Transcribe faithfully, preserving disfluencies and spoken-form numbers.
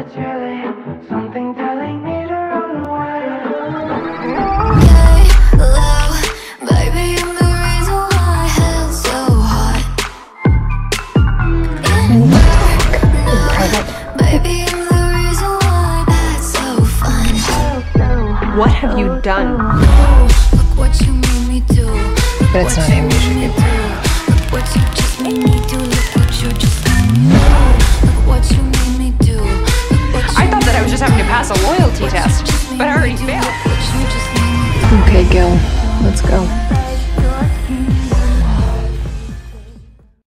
it's really something telling me to run away. Hey, low, baby, I'm the reason why hell's so hot. In dark, no, baby, I'm the reason why that's so fun. What have you done? Look what you made me do. But it's not him you should get to. Look what you just made me do. Look what you just made me do. Look what you made me do. I thought that I was just having to pass a loyalty test, but I already failed. Okay, Gil, let's go.